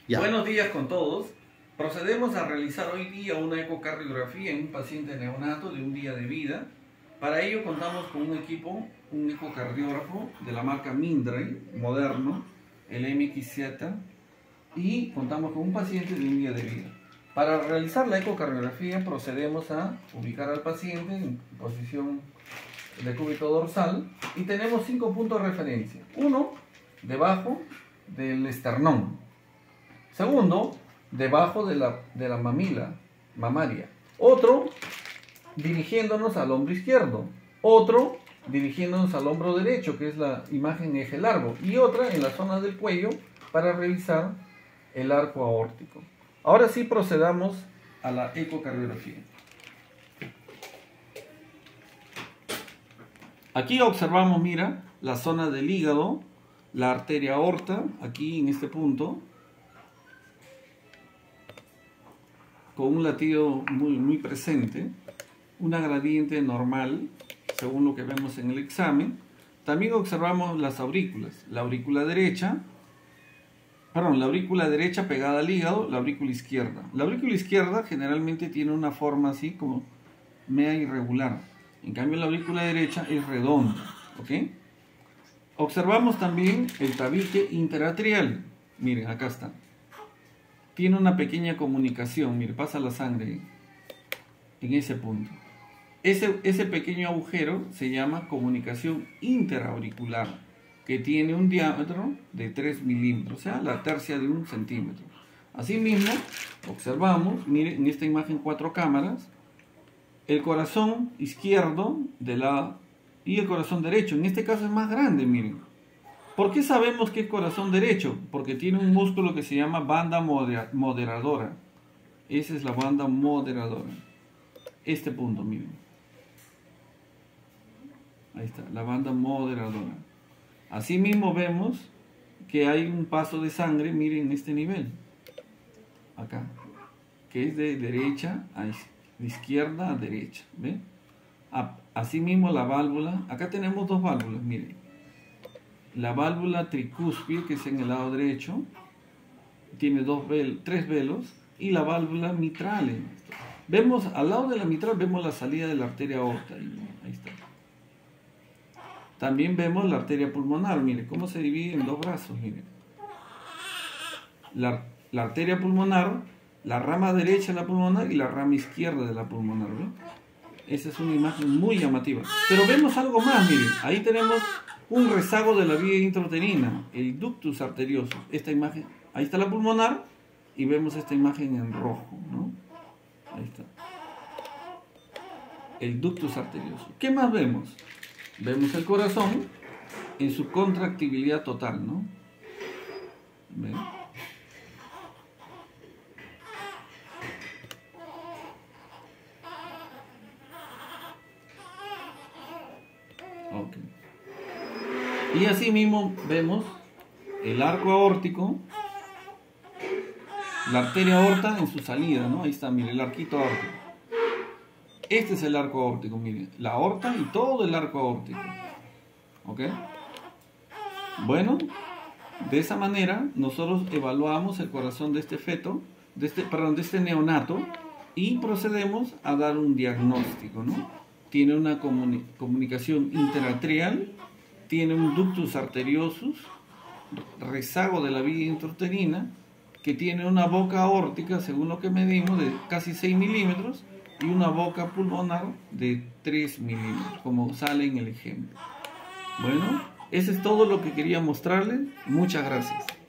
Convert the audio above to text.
Ya. Buenos días con todos. Procedemos a realizar hoy día una ecocardiografía en un paciente neonato de un día de vida. Para ello contamos con un equipo, un ecocardiógrafo de la marca Mindray, moderno, el MXZ, y contamos con un paciente de un día de vida. Para realizar la ecocardiografía procedemos a ubicar al paciente en posición de cúbito dorsal y tenemos 5 puntos de referencia. Uno, debajo del esternón. Segundo, debajo de la mamila mamaria. Otro, dirigiéndonos al hombro izquierdo. Otro, dirigiéndonos al hombro derecho, que es la imagen eje largo. Y otra en la zona del cuello para revisar el arco aórtico. Ahora sí procedamos a la ecocardiografía. Aquí observamos, mira, la zona del hígado, la arteria aorta, aquí en este punto, con un latido muy presente, una gradiente normal, según lo que vemos en el examen. También observamos las aurículas, la aurícula derecha pegada al hígado, la aurícula izquierda. La aurícula izquierda generalmente tiene una forma así como media irregular. En cambio la aurícula derecha es redonda, ¿ok? Observamos también el tabique interatrial. Miren, acá está. Tiene una pequeña comunicación, mire, pasa la sangre en ese punto. Ese pequeño agujero se llama comunicación interauricular, que tiene un diámetro de 3 milímetros, o sea, la tercia de 1 centímetro. Asimismo, observamos, miren, en esta imagen 4 cámaras, el corazón izquierdo y el corazón derecho. En este caso es más grande, miren. ¿Por qué sabemos que es corazón derecho? Porque tiene un músculo que se llama banda moderadora. Esa es la banda moderadora. Este punto, miren. Ahí está, la banda moderadora. Asimismo vemos que hay un paso de sangre, miren, en este nivel. Acá. Que es de derecha a izquierda a derecha. ¿Ven? Asimismo la válvula. Acá tenemos dos válvulas, miren. La válvula tricúspide, que es en el lado derecho, tiene 3 velos, y la válvula mitral. Vemos, al lado de la mitral, vemos la salida de la arteria aorta. Ahí está. También vemos la arteria pulmonar, miren, cómo se divide en 2 brazos, miren. La arteria pulmonar, la rama derecha de la pulmonar y la rama izquierda de la pulmonar, ¿ven? Esa es una imagen muy llamativa. Pero vemos algo más, miren, ahí tenemos un rezago de la vía intrauterina, el ductus arterioso. Esta imagen, ahí está la pulmonar y vemos esta imagen en rojo, ¿no? Ahí está. El ductus arterioso. ¿Qué más vemos? Vemos el corazón en su contractibilidad total, ¿no? ¿Ven? Ok. Y así mismo vemos el arco aórtico, la arteria aorta en su salida, ¿no? Ahí está, mire, el arquito aórtico. Este es el arco aórtico, mire, la aorta y todo el arco aórtico. ¿Ok? Bueno, de esa manera nosotros evaluamos el corazón de este feto, de este neonato, y procedemos a dar un diagnóstico, ¿no? Tiene una comunicación interatrial, tiene un ductus arteriosus, rezago de la vía intrauterina, que tiene una boca aórtica, según lo que medimos, de casi 6 milímetros, y una boca pulmonar de 3 milímetros, como sale en el ejemplo. Bueno, eso es todo lo que quería mostrarles. Muchas gracias.